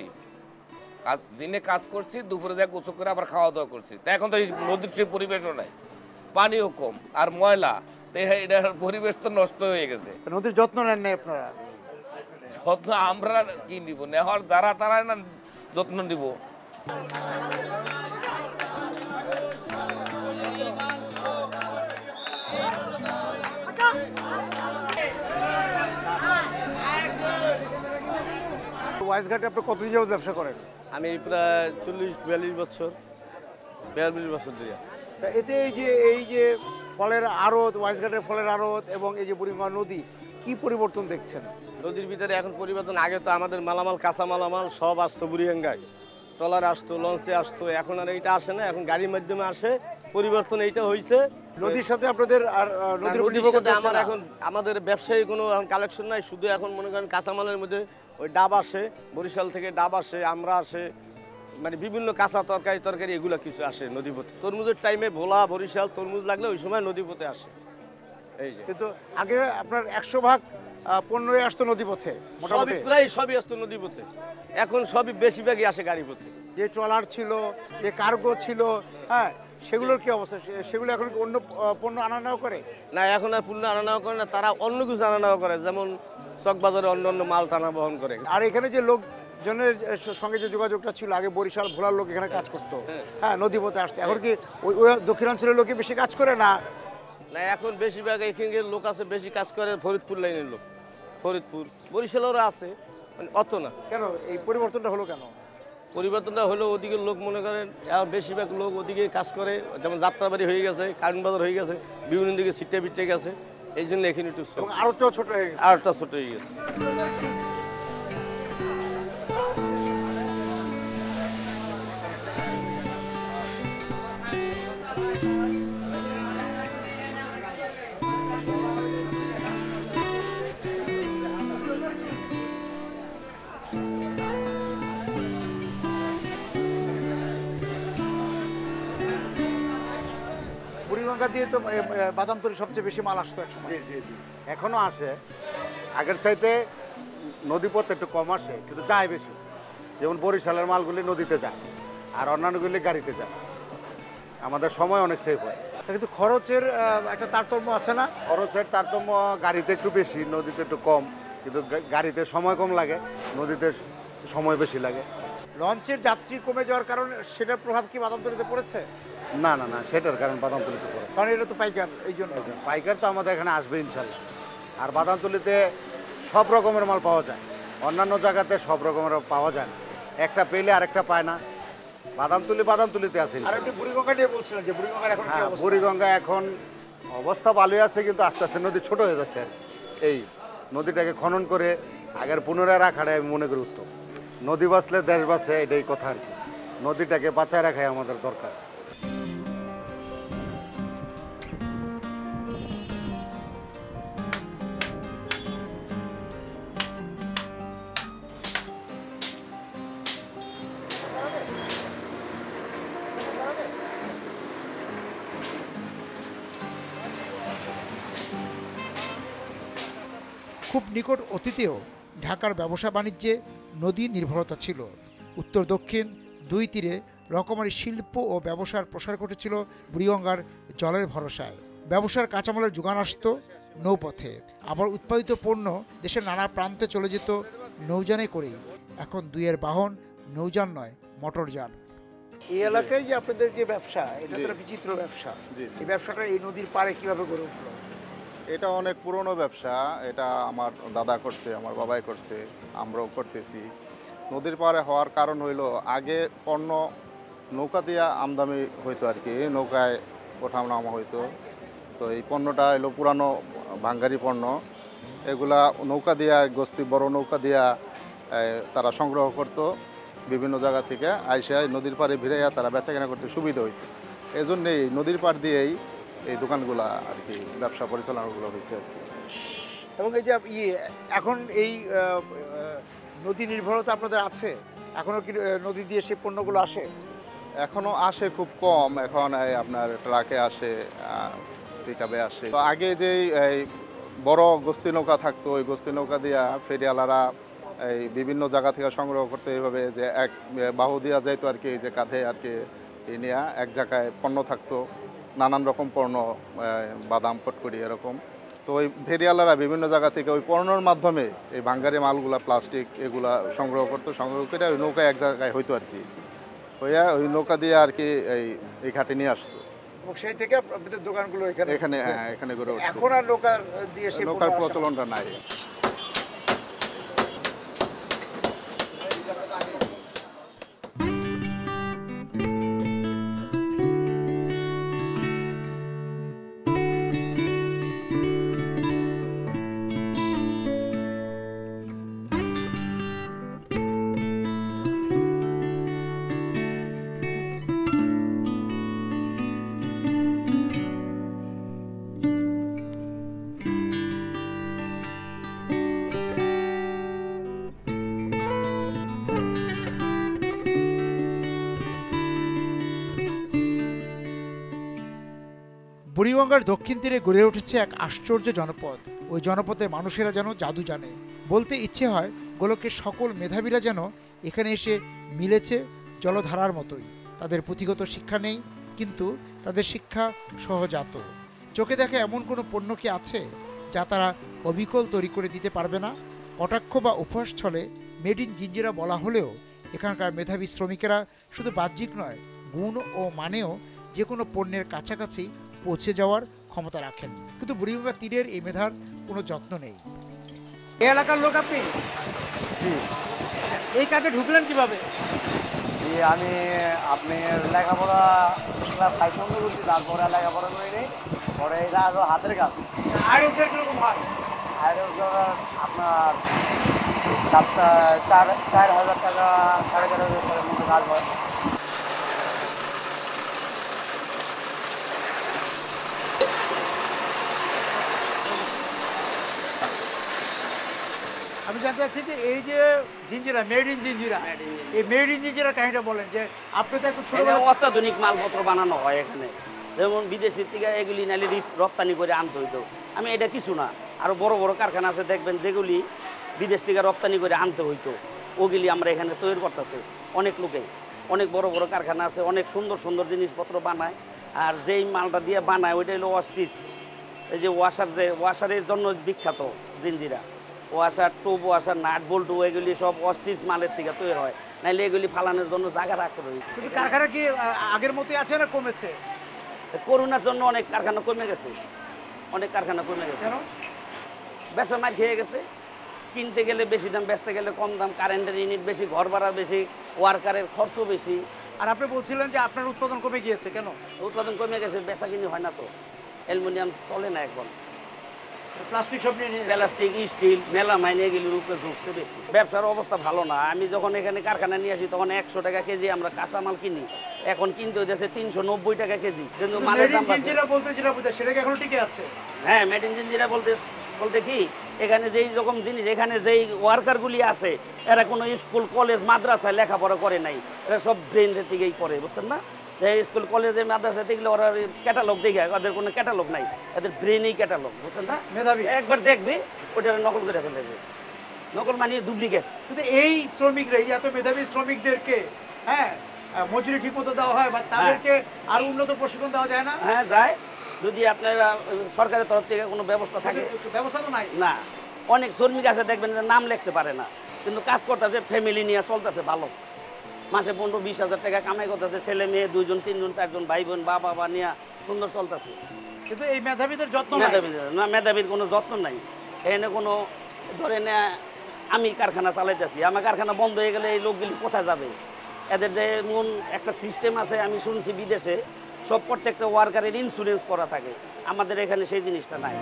E: দিনে কাজ করছি, দুপুরে যা গোসল করে আবার খাওয়া দাওয়া করছি। তা এখন তো এই নদীর সেই পরিবেশও নাই, পানিও কম আর ময়লা, এটার পরিবেশ তো নষ্ট হয়ে গেছে।
D: নদীর যত্ন নেন নাই আপনারা?
E: যত্ন আমরা কি নিব, নেওয়ার যারা তারাই না যত্ন নিব।
D: ওয়াইজঘাটে আপনি কতদিন যাবত ব্যবসা করেন?
F: আমি প্রায় 40-42 বছর, 42 বছর ধরে।
D: এতে এই যে ফলের আড়ত, ওয়াইজঘাটের ফলের আড়ত এবং এই যে বুড়িগঙ্গা নদী, কি পরিবর্তন দেখছেন?
F: নদীর ভিতরে এখন পরিবর্তন। আগে তো আমাদের মালামাল, কাঁচা মালামাল সব আসতো বুড়িগঙ্গায়, ট্রলার আসতো, লঞ্চে আসতো। এখন আর এইটা আসে না, এখন গাড়ির মাধ্যমে আসে। পরিবর্তন এইটা হয়েছে।
D: নদীর সাথে আপনাদের আর
F: নদীর সাথে আমার এখন আমাদের ব্যবসায়ী কোনো এখন কালেকশন নাই। শুধু এখন মনে করেন কাঁচামালের মধ্যে ওই ডাব আসে, বরিশাল থেকে ডাব আসে, আমরা আসে, মানে বিভিন্ন কাঁচা তরকারি এগুলো কিছু আসে নদীপথে। তরমুজের টাইমে ভোলা, বরিশাল তরমুজ লাগলে ওই সময় নদীপথে আসে। এই যে
D: কিন্তু আগে আপনার 100% পণ্যই আসতো নদীপথে, মোটামুটি
F: প্রায় সবই আসতো নদীপথে। এখন সবই বেশিরভাগই আসে গাড়ি পথে।
D: যে ট্রলার ছিল, যে কার্গো ছিল, হ্যাঁ, সেগুলোর কি অবস্থা? সেগুলো এখন কি অন্য পণ্য আনা নেওয়া করে?
F: না, এখন আর পণ্য আনা নেওয়া করে না, তারা অন্য কিছু আনা নেওয়া করে, যেমন চকবাজারে অন্য অন্য মাল টানা বহন করে।
D: আর এখানে যে লোকজনের সঙ্গে যে যোগাযোগটা ছিল, আগে বরিশাল, ভোলার লোক এখানে কাজ করতো, হ্যাঁ, নদীপথে আসতো। এখন কি ওই দক্ষিণাঞ্চলের লোকে বেশি কাজ করে না?
F: না, এখন বেশিরভাগ এখানকার লোক আছে, বেশি কাজ করে ফরিদপুর লাইনের লোক। ফরিদপুর, বরিশালেরও আছে, মানে অত না।
D: কেন এই পরিবর্তনটা হলো কেন?
F: পরিবর্তনটা হলো ওদিকের লোক মনে করেন এখন বেশিরভাগ লোক ওদিকে কাজ করে, যেমন যাত্রাবাড়ি হয়ে গেছে, কারণবাজার হয়ে গেছে, বিভিন্ন দিকে সিটে বিটে গেছে, এই জন্য এখানে একটু
D: আরও ছোট হয়ে গেছে।
F: আরটা ছোট হয়ে গেছে।
D: বুড়িগঙ্গা দিয়ে তো বাদামতলী সবচেয়ে বেশি মাল আসতো একসময়।
G: জি জি জি, এখনও আসে। আগের চাইতে নদীপথ একটু কম আসে, কিন্তু যায় বেশি। যেমন বরিশালের মালগুলি নদীতে যায়, আর অন্যান্যগুলি গাড়িতে যায়। আমাদের সময় অনেক সেভ হয়।
D: কিন্তু খরচের একটা তারতম্য আছে না?
G: খরচের তারতম্য গাড়িতে একটু বেশি, নদীতে একটু কম। কিন্তু গাড়িতে সময় কম লাগে, নদীতে সময় বেশি লাগে।
D: লঞ্চের যাত্রী কমে যাওয়ার কারণে সেটার প্রভাব কি বাদামতলীতে পড়েছে?
G: না না না, সেটার কারণ বাদামতলীতে পড়ে,
D: কারণ এটা তো পাইকার, এই জন্য।
G: পাইকার তো আমাদের এখানে আসবে ইনশাল্লাহ। আর বাদামতলীতে সব রকমের মাল পাওয়া যায়, অন্যান্য জায়গাতে সব রকমের পাওয়া যায় না। একটা পেলে আরেকটা পায় না। বাদামতলীতে আছে।
D: আর একটু বুড়িগঙ্গা নিয়ে বলছিলেন যে বুড়িগঙ্গার এখন কি
G: হ্যাঁ,
D: অবস্থা?
G: বুড়িগঙ্গা এখন অবস্থা ভালোই আছে, কিন্তু আস্তে আস্তে নদী ছোট হয়ে যাচ্ছে আর কি। এই নদীটাকে খনন করে আগের পুনরায় রাখাটাই আমি মনে করি উত্তম। নদী বাঁচলে দেশ বাঁচে, এটাই কথা আর কি। নদীটাকে বাঁচায় রাখাই আমাদের দরকার।
B: খুব নিকট অতীতেও ঢাকার ব্যবসা বাণিজ্যে নদী নির্ভরতা ছিল। উত্তর দক্ষিণ দুই তীরে রকমারি শিল্প ও ব্যবসার প্রসার ঘটেছিল বুড়িগঙ্গার জলের ভরসায়। ব্যবসার কাঁচামালের যোগান আসত নৌপথে, আবার উৎপাদিত পণ্য দেশের নানা প্রান্তে চলে যেত নৌযানে করেই। এখন দুইয়ের বাহন নৌযান নয়, মোটরযান।
D: এই এলাকায় যে আপনাদের যে ব্যবসা, এটা তো বিচিত্র ব্যবসা। এই ব্যবসাটা এই নদীর পাড়ে কিভাবে গড়ে উঠলো?
H: এটা অনেক পুরনো ব্যবসা। এটা আমার দাদা করছে, আমার বাবাই করছে, আমরাও করতেছি। নদীর পাড়ে হওয়ার কারণ হইলো আগে পণ্য নৌকা দিয়ে আমদানি হইতো আর কি, নৌকায় ওঠানামা হইতো। তো এই পণ্যটা হলো পুরানো ভাঙ্গারি পণ্য। এগুলা নৌকা দিয়া গোস্তি বড় নৌকা দিয়া তারা সংগ্রহ করতো বিভিন্ন জায়গা থেকে, আইসা নদীর পাড়ে ভিড়াইয়া তারা বেচাকেনা করতে সুবিধা হইতো। এই জন্যেই নদীর পাড় দিয়েই এই দোকানগুলা আর কি ব্যবসা পরিচালনাগুলো হয়েছে আর কি।
D: এবং এই যে এখন এই নদী নির্ভরতা আপনাদের আছে? এখনো কি নদী দিয়ে সেই পণ্যগুলো আসে?
H: এখনো আসে, খুব কম। এখন আপনার ট্রাকে আসে, পিকআপে আসে। তো আগে যেই এই বড় গোস্তি নৌকা থাকতো, ওই গোস্তি নৌকা দিয়া ফেরিয়ালারা এই বিভিন্ন জায়গা থেকে সংগ্রহ করতে, এইভাবে যে এক বাহু দিয়া যাইতো আর কি, এই যে কাঁধে আর কি নিয়ে এক জায়গায় পণ্য থাকতো, নানান রকম পণ্য, বাদাম পটকড়ি এরকম। তো ওই ফেরিয়ালারা বিভিন্ন জায়গা থেকে ওই পণ্যর মাধ্যমে এই ভাঙ্গারি মালগুলা, প্লাস্টিক এগুলা সংগ্রহ করতো। সংগ্রহ করে ওই নৌকায় এক জায়গায় হইতো আর কি, হইয়া ওই নৌকা দিয়ে আর কি এই ঘাটে নিয়ে আসতো।
D: এবং সেই থেকে আপনাদের দোকানগুলো
H: এখানে হ্যাঁ এখানে গড়ে উঠছে।
D: এখন আর নৌকা দিয়ে সেই
H: নৌকার প্রচলনটা নাই।
B: বুড়িগঙ্গার দক্ষিণ তীরে গড়ে উঠেছে এক আশ্চর্য জনপদ। ওই জনপদে মানুষেরা যেন জাদু জানে। বলতে ইচ্ছে হয় গোলকের সকল মেধাবীরা যেন এখানে এসে মিলেছে জলধারার মতোই। তাদের পুঁথিগত শিক্ষা নেই, কিন্তু তাদের শিক্ষা সহজাত। চোখে দেখা এমন কোনো পণ্য কি আছে যা তারা অবিকল তৈরি করে দিতে পারবে না? কটাক্ষ বা উপহাস ছলে মেড ইন জিঞ্জিরা বলা হলেও এখানকার মেধাবী শ্রমিকেরা শুধু বাহ্যিক নয়, গুণ ও মানেও যে কোনো পণ্যের কাছাকাছি পৌঁছে যাওয়ার ক্ষমতা রাখেন। কিন্তু বুড়িগঙ্গা তীরের এই মেধার কোনো যত্ন নেই।
D: এই এলাকার লোক আপনি? এই কাজে ঢুকলেন কিভাবে?
F: আমি আপনার লেখাপড়া ক্লাস 5 নম্বর করছি, তারপরে লেখাপড়া করে নিই, পরে এটা আরো হাতের কাজ।
D: আর ওদের কিরকম হয়?
F: আর আপনার 4,000 টাকা 4,500 টাকার মতো কাজ হয়।
D: আমি জানতে চাচ্ছি যে এই যে জিঞ্জিরা, মেড ইন জিঞ্জিরা, এই মেড ইন জিঞ্জিরার কাহিনীটা বলেন। যে আপনি তো একটু ছোটবেলা
F: অত্যাধুনিক মালপত্র বানানো হয় এখানে, যেমন বিদেশের থেকে এগুলি নালে রপ্তানি করে আনতে হইতো। আমি এটা কিছু না, আরও বড় বড় কারখানা আছে দেখবেন যেগুলি বিদেশ থেকে রপ্তানি করে আনতে হইতো, ওগুলি আমরা এখানে তৈরি করতেছি। অনেক লোকে, অনেক বড় বড় কারখানা আছে, অনেক সুন্দর সুন্দর জিনিসপত্র বানায়। আর যেই মালটা দিয়ে বানায় ওইটা হলো ওয়াস্টিচ। এই যে ওয়াশারের জন্য বিখ্যাত জিঞ্জিরা, ওয়াশার, টোপ ওয়াশার, নাট বল্টু, এগুলি সব ওয়াস্টিচ মালের থেকে তৈরি হয়, নাহলে এগুলি ফালানোর জন্য জায়গা রাখতে হবে।
D: কিন্তু কারখানা কি আগের মতোই আছে না কমেছে?
F: করোনার জন্য অনেক কারখানা কমে গেছে, অনেক কারখানা কমে গেছে। ব্যবসা মার খেয়ে গেছে, কিনতে গেলে বেশি দাম, বেচতে গেলে কম দাম, কারেন্টের ইউনিট বেশি, ঘর ভাড়া বেশি, ওয়ার্কারের খরচও বেশি।
D: আর আপনি বলছিলেন যে আপনার উৎপাদন কমে গিয়েছে, কেন?
F: উৎপাদন কমে গেছে, বেচা কিনি হয় না তো। অ্যালুমিনিয়াম চলে না এখন।
D: প্লাস্টিক সব নিয়ে নিয়ে
F: প্লাস্টিক, স্টিল, মেলামাইন এগুলির উপরে ঝুঁকছে বেশি। ব্যবসার অবস্থা ভালো না। আমি যখন এখানে কারখানা নিয়ে আসি তখন 100 টাকা কেজি আমরা কাঁচামাল কিনি, এখন কিনতে হইতেছে 390 টাকা কেজি। কিন্তু মালের দাম
D: যেটা বলতে যেটা বোঝায় সেটা কি এখনো টিকে আছে?
F: হ্যাঁ, মেড ইন জিঞ্জিরা বলতে কি এখানে যেই রকম জিনিস, এখানে যেই ওয়ার্কারগুলি আছে এরা কোনো স্কুল কলেজ মাদ্রাসায় লেখাপড়া করে নাই, এরা সব ব্রেনের দিকেই করে, বুঝছেন না? স্কুল কলেজে মাদ্রাসা দেখলে ওরা ক্যাটালগ দেখে, ওদের কোনো ক্যাটালগ নাই, এদের ব্রেনেই ক্যাটালগ, বুঝছেন না?
D: মেধাবী
F: একবার দেখবি ওটা নকল করে ফেলে দেবে, নকল মানে ডুপ্লিকেট।
D: কিন্তু এই শ্রমিকরা, এই এত মেধাবী শ্রমিকদেরকে হ্যাঁ মজুরি ঠিক মতো দেওয়া হয় বা তাদেরকে আরো উন্নত প্রশিক্ষণ দেওয়া যায় না?
F: হ্যাঁ যায়, যদি আপনারা সরকারের তরফ থেকে কোনো ব্যবস্থা থাকে।
D: ব্যবস্থা তো নাই
F: না, অনেক শ্রমিক আছে দেখবেন যে নাম লিখতে পারে না, কিন্তু কাজ করতেছে, ফ্যামিলি নিয়ে চলতেছে ভালো, মাসে 15-20 হাজার টাকা কামাই করতেছে, ছেলে মেয়ে 2 জন 3 জন 4 জন ভাই বোন বাবা নিয়ে সুন্দর চলতেছে।
D: কিন্তু এই মেধাবীদের যত্ন
F: মেধাবীর কোনো যত্ন নাই এখানে। কোনো ধরেন আমি কারখানা চালাইতেছি, আমার কারখানা বন্ধ হয়ে গেলে এই লোকগুলি কোথায় যাবে? এদের যে এমন একটা সিস্টেম আছে, আমি শুনছি বিদেশে সব প্রত্যেকটা ওয়ার্কারের ইন্স্যুরেন্স করা থাকে, আমাদের এখানে সেই জিনিসটা নাই।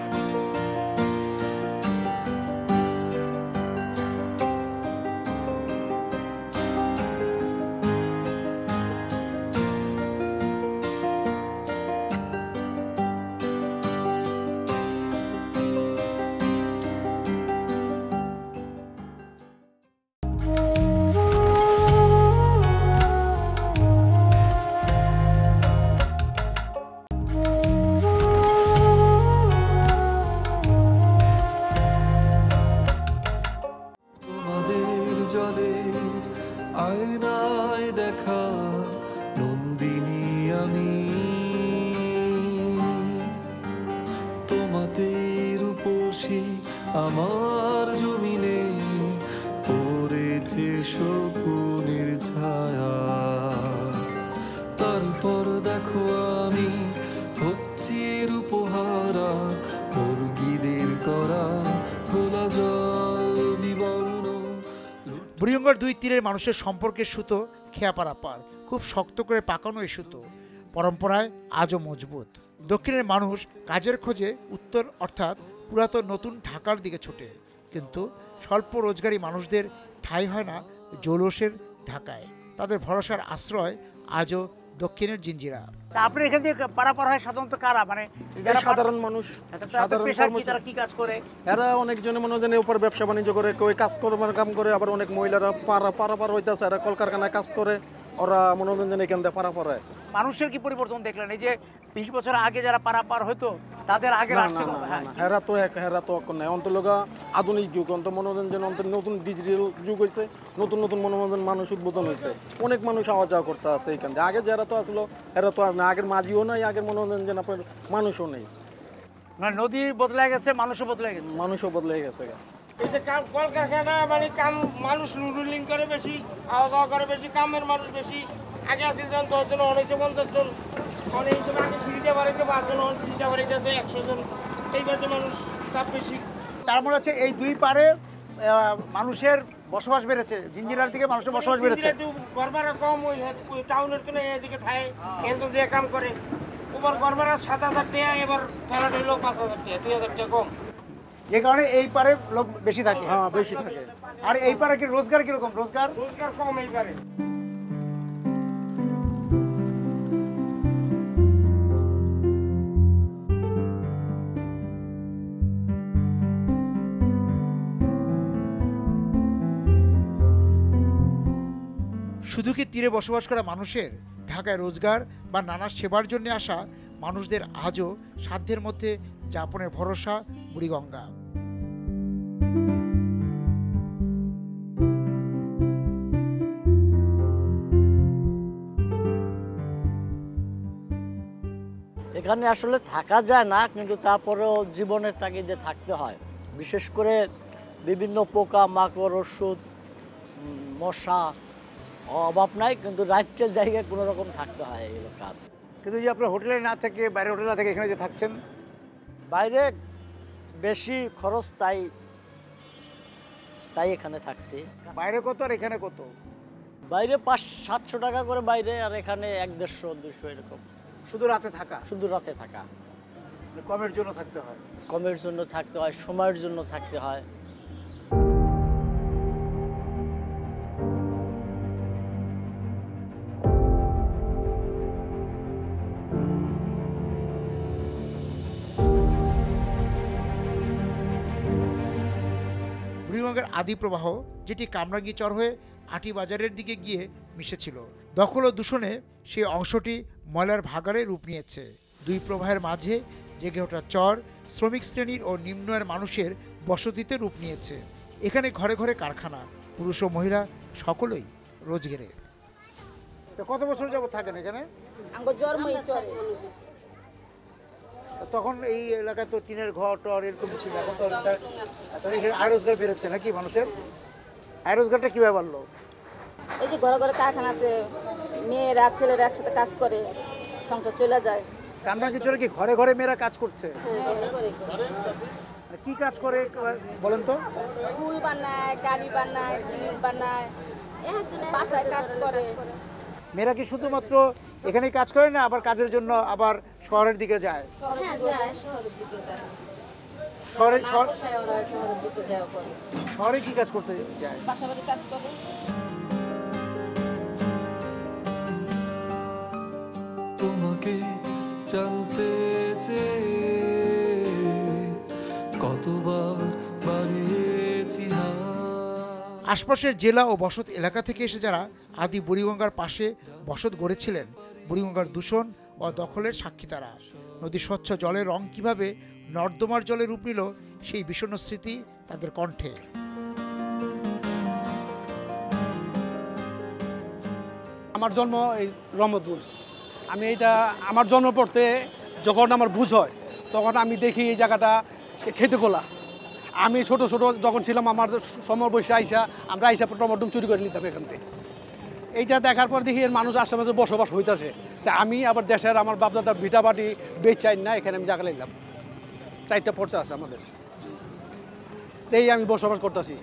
A: তোমাদের জলের আয়নায় দেখা নন্দিনী আমি, তোমাদের উপসী আমার জমিনে পড়েছে শকুনের ছায়া। তারপর দেখো আমি হচ্ছি রূপহারা, মুরগিদের করা খোলা জল বিবর্ণ।
B: বুড়িগঙ্গার দুই তীরের মানুষের সম্পর্কের সুতো খেয়াপাড়া পার, খুব শক্ত করে পাকানো এই সুতো পরম্পরায় আজও মজবুত। দক্ষিণের মানুষ কাজের খোঁজে উত্তর অর্থাৎ পুরাতন নতুন ঢাকার দিকে ছোটে, কিন্তু স্বল্প রোজগারি মানুষদের ঠাঁই হয় না জৌলসের ঢাকায়। তাদের ভরসার আশ্রয় আজও দক্ষিণের জিঞ্জিরা।
D: আপনার এখান থেকে পারাপার হয় সাধারণত কারা, মানে
I: যারা সাধারণ মানুষ, সাধারণ
D: তারা কি কাজ করে?
I: এরা অনেকজনে মনে হয় উপর ব্যবসা বাণিজ্য করে, কেউ কাজ কর্মের কাম করে, আবার অনেক মহিলারা পারাপার হইতেছে, এরা কলকারখানায় কাজ করে, ওরা মনোরঞ্জন এখান থেকে পারাপার হয়।
D: মানুষের কি পরিবর্তন দেখলেন? এই যে 20 বছর আগে যারা পারাপার হতো তাদের আগে
I: হেরা তো নাই অন্তর্লোকা আধুনিক যুগ, অন্ত মনোরঞ্জন অন্তর নতুন ডিজিটাল যুগ হয়েছে, নতুন নতুন মনোরঞ্জন মানুষ উদ্বোধন হয়েছে, অনেক মানুষ আওয়া যাওয়া করতে আছে এখান থেকে। আগে যারা তো আসলো এরা তো আর না, আগের মাঝিও নাই, আগের মনোরঞ্জন আপনার মানুষও নেই।
D: মানে নদী বদলে গেছে, মানুষও বদলে গেছে,
I: মানুষও বদলে গেছে।
J: এই যে কলকারখানা মানে কাম, মানুষ রুলিং করে বেশি, আওয়া যাওয়া করে বেশি, কামের মানুষ বেশি। আগে আসছিল 10 জন, 50 জন, অনেক হিসেবে আগে সিঁড়িটা বাড়াইছে 5 জন, সিঁড়িটা বাড়াইতেছে 100 জন, এই বাজে মানুষ চাপ বেশি।
D: তার মনে হচ্ছে এই দুই পারে মানুষের বসবাস বেড়েছে, জিঞ্জিরার দিকে মানুষের বসবাস বেড়েছে।
J: একটু ঘর ভাড়া কম, ওই টাউনের তুলে এদিকে থাকে, কিন্তু যে কাম করে ওবার ঘর ভাড়া 7,000 টাকা, এবার ফেলাট হইলো 5,000 টাকা, 2,000 টাকা কম,
D: যে কারণে এই পারে লোক বেশি থাকে।
I: হ্যাঁ, বেশি থাকে।
D: আর এই পারে কি রোজগার কিরকম? রোজগার
J: কম এই পারে।
B: শুধু কি তীরে বসবাস করা মানুষের ঢাকায় রোজগার বা নানা সেবার জন্য আসা মানুষদের আজও সাধ্যের মধ্যে যাপনের ভরসা বুড়িগঙ্গা।
K: এখানে আসলে থাকা যায় না, কিন্তু তারপরেও জীবনের তাগিদে থাকতে হয়। বিশেষ করে বিভিন্ন পোকা মাকড়, ওষুধ, মশা অভাব নাই, কিন্তু রাজ্যের জায়গায় কোনো রকম থাকতে হয় এগুলো কাজ।
D: কিন্তু যে আপনার হোটেলে না থেকে, বাইরে হোটেলে না থেকে এখানে যে থাকছেন,
K: বাইরে বেশি খরচ, তাই এখানে থাকছি।
D: বাইরে কত আর এখানে কত?
K: বাইরে 500-700 টাকা করে বাইরে, আর এখানে 150-200 এরকম।
D: শুধু রাতে থাকা?
K: শুধু রাতে থাকা।
D: কমের জন্য থাকতে হয়।
K: কমের জন্য থাকতে হয়, সময়ের জন্য থাকতে হয়।
B: বুড়িগঙ্গার আদি প্রবাহ, যেটি কামরাঙ্গী চর হয়ে আটি বাজারের দিকে গিয়ে মিশেছিল, দখল ও দূষণে সেই অংশটি ময়লার ভাগাড়ে রূপ নিয়েছে। দুই প্রবাহের মাঝে জেগে ওঠা চর শ্রমিক শ্রেণীর ও নিম্ন আয়ের মানুষের বসতিতে রূপ নিয়েছে। এখানে ঘরে ঘরে কারখানা, পুরুষ ও মহিলা সকলেই রোজগারে।
D: তো কত বছর যাবত থাকেন এখানে? তখন এই এলাকায় তো টিনের ঘর টর এরকম ছিল, এখন তো এখানে আয় রোজগার বেড়েছে নাকি মানুষের? আয় রোজগারটা কীভাবে বাড়লো?
L: এই যে ঘরে ঘরে কারখানা আছে, মেয়েরা ছেলেরা একসাথে কাজ করে, সংসার চলে যায়।
D: কামরাঙ্গী চরে কি ঘরে ঘরে মেয়েরা কাজ করছে? কি কাজ করে বলেন তো?
L: ফুল বানায়, গাড়ি বানায়, ক্লিপ বানায়, বাসায় কাজ করে।
D: মেয়েরা কি শুধুমাত্র এখানেই কাজ করে না, আবার কাজের জন্য আবার শহরের দিকে যায়? শহরে কি কাজ করতে যায়?
L: বাসাবাড়ি কাজ করে।
A: তোমাকে জানতে চেয়ে কতবার বাড়িয়েছি হাত।
B: আশপাশের জেলা ও বসত এলাকা থেকে এসে যারা আদি বুড়িগঙ্গার পাশে বসত গড়েছিলেন, বুড়িগঙ্গার দূষণ ও দখলের সাক্ষী তারা। নদীর স্বচ্ছ জলের রং কিভাবে নর্দমার জলে রূপ নিল, সেই বিষণ্ণ স্মৃতি তাদের কণ্ঠে।
I: আমার জন্ম এই রহমতপুর। আমি এইটা আমার জন্ম পড়তে যখন আমার বুঝ হয় তখন আমি দেখি এই জায়গাটা খেতে খোলা। আমি ছোট ছোট যখন ছিলাম, আমার সময় বসে আইসা আমরা আইসা টমাটো চুরি করে নিতাম এখান থেকে। এইটা দেখার পর দেখি এর মানুষ আশেপাশে বসবাস হইতেছে। তা আমি আবার দেশের আমার বাপদাদার ভিটা বাটি বেচাই না, এখানে আমি জায়গা নিলাম। 4টা পর্চা আছে আমাদের, এই আমি বসবাস করতেছি।